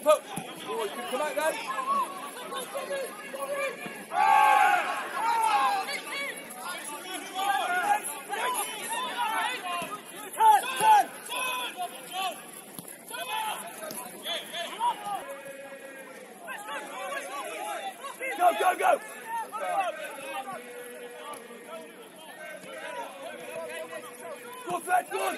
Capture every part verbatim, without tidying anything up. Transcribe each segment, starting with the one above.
Pope. Oh, you can come out then. Go, go, go! Go, Fred, go!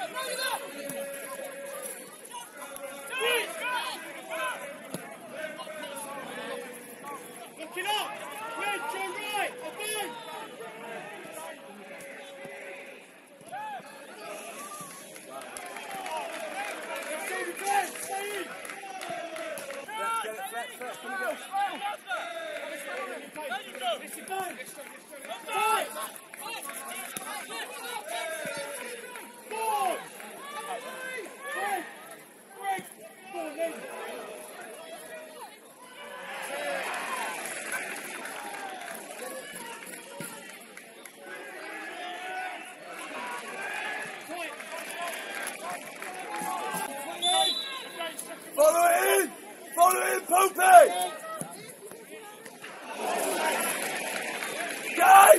Looking up! Fred, to your right! Again! Stay in, Fred! Stay in! Get it, Fred, Fred, come on. Listen down! Five! Four! Three! Three! Four, then! Follow it in! Follow it in, Pope! Go!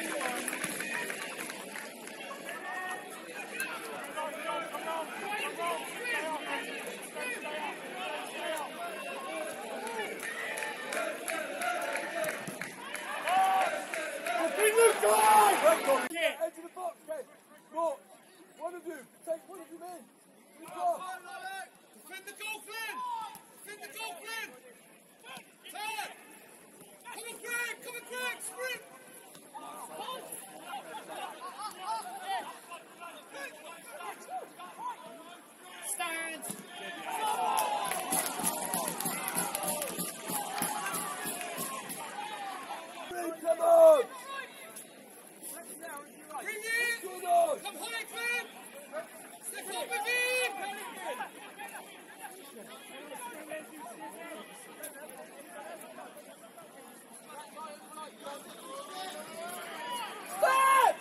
Into the box, okay? Go! One of you! Take one of you in! Defend the goal, Flynn! Defend the goal, Flynn! Turn! Come on, Greg! Come on, Greg! Sprint! Stand! Come on! Bring it! Come high, Flynn! Step up again! Stop!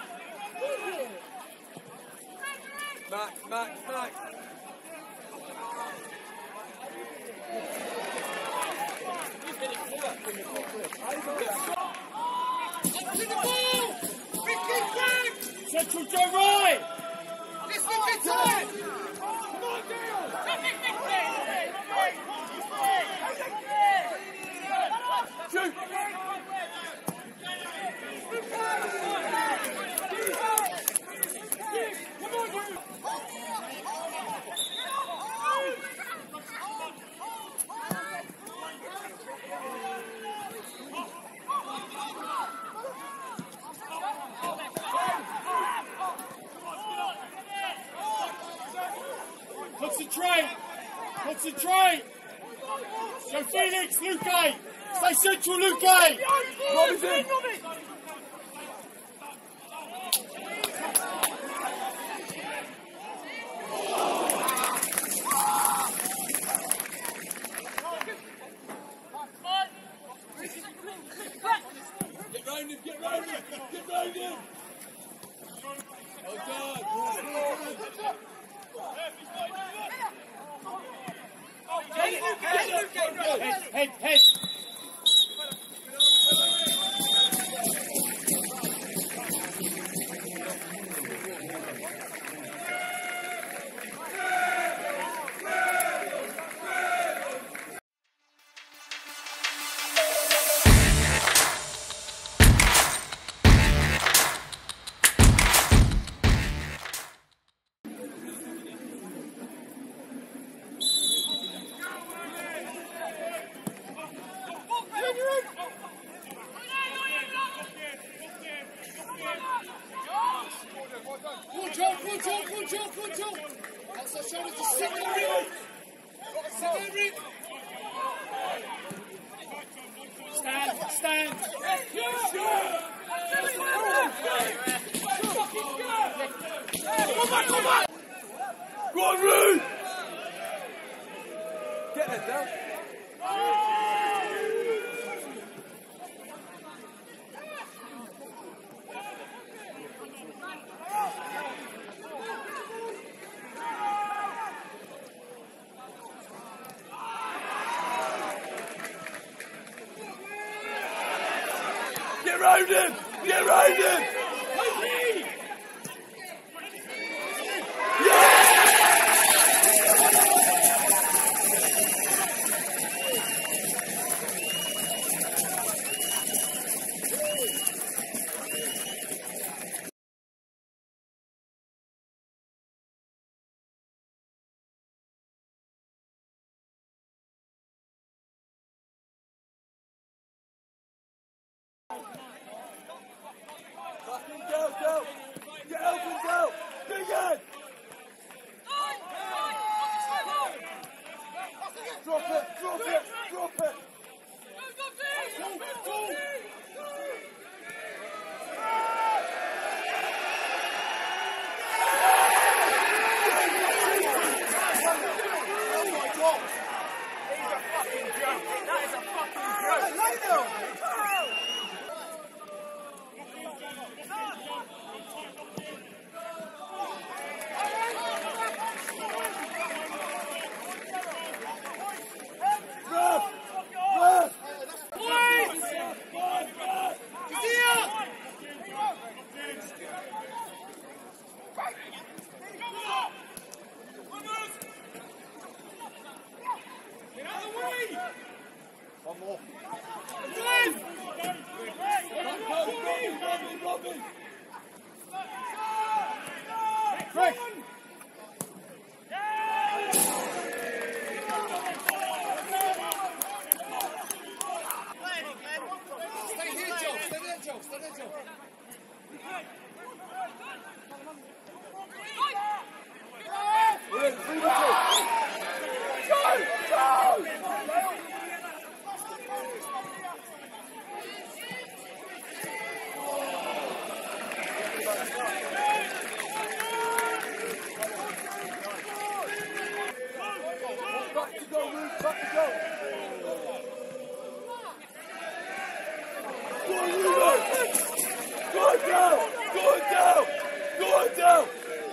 Max, Max, Max. To the ball! Big kick, Greg! Central to right! Let's look at time! Come on, Dale! Shoot! Concentrate! Concentrate! Go Phoenix, Luke! Stay central, Luke! Robinson! Get round him, get round him, get round him! Well done! Head, head, head! Good job, good job, good job, good job. That's our shoulder to sit there, Rick. Sit there, Rick. Stand, stand! Come on, come on. Go on, Ruth! Get it down. round him! Get round him! Fucking go, go! Get open, go! Big head! Drop it, drop it, drop it! Oh my God! He's a fucking joke. That is a fucking joke. One more. Quick! Stay here, Joe. Stay there, Joe. Stay there, Joe. We're in three to two. Go! Go! Back to go, Luke. Back to go. Go on, Luke. Go on down. Go on down. Go on down.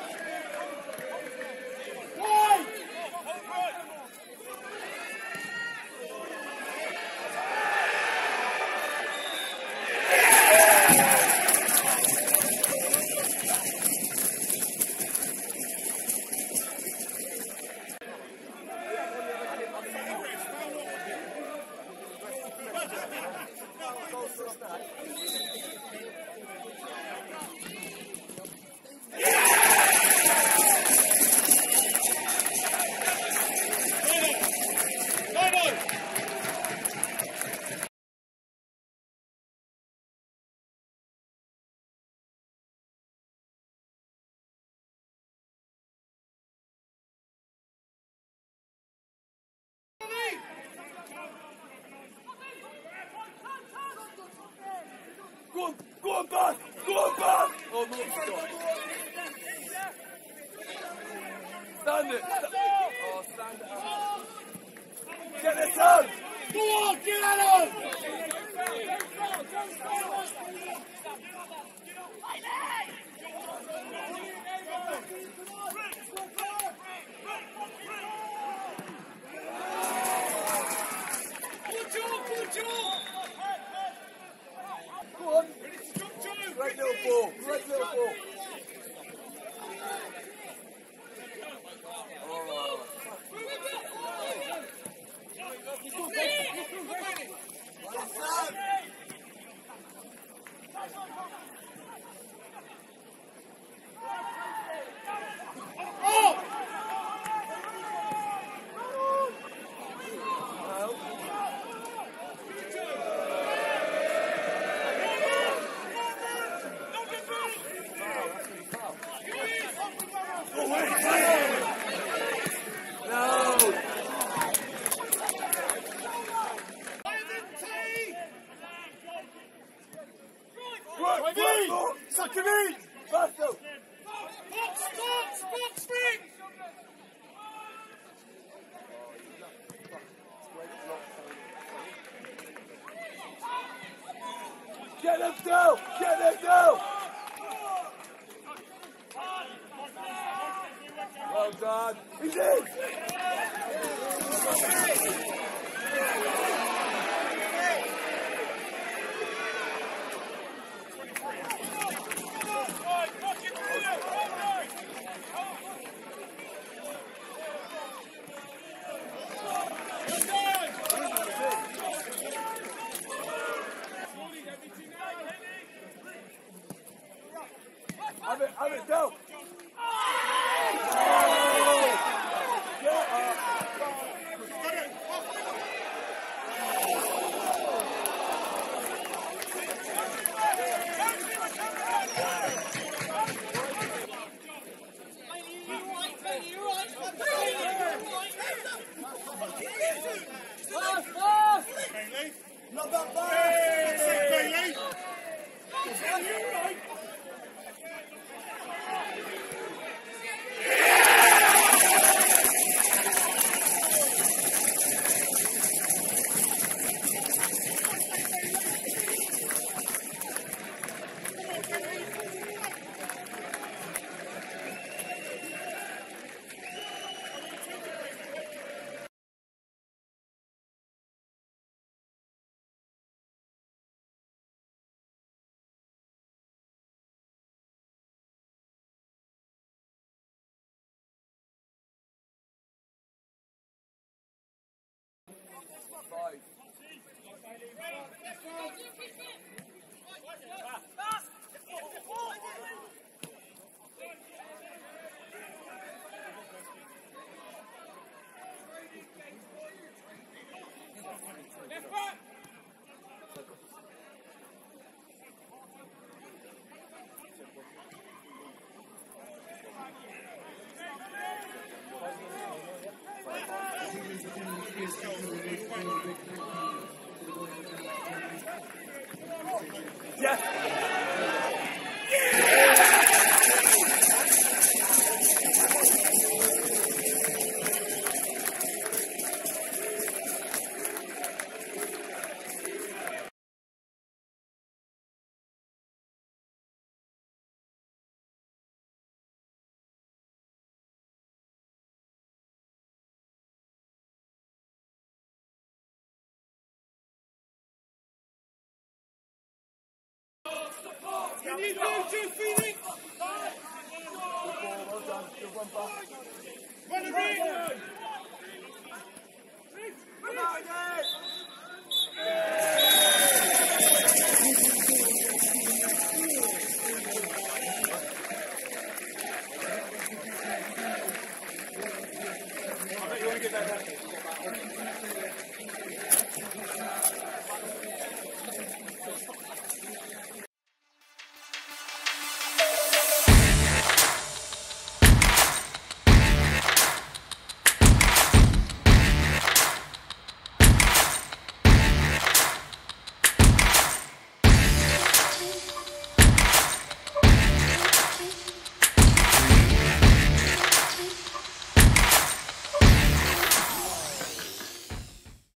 Go on, go on back, go on back! Oh, no, stop. Stand it. Sta oh, stand it up. Get this out! Go on, get that on! Go on. Great little ball, great little ball. Oh. Suck him in! Faster! Box, box, box, spring! Get him down! Get him down! Well done! He's in! You need to Phoenix! Good ball, well done. Good one back. Run the ring!